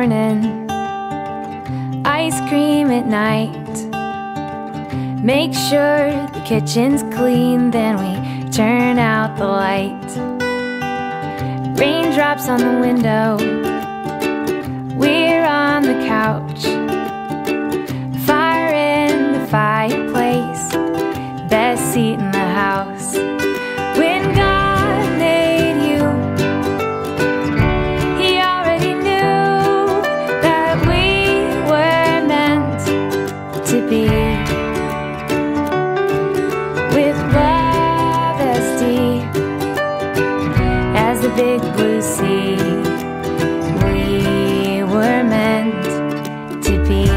morning, ice cream at night. Make sure the kitchen's clean, then we turn out the light. Raindrops on the window, we're on the couch. Fire in the fireplace, best seat in the house. When God made you, He already knew that we were meant to be. With love as deep as the big blue sea, we were meant to be.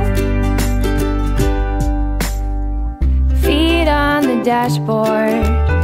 Feet on the dashboard,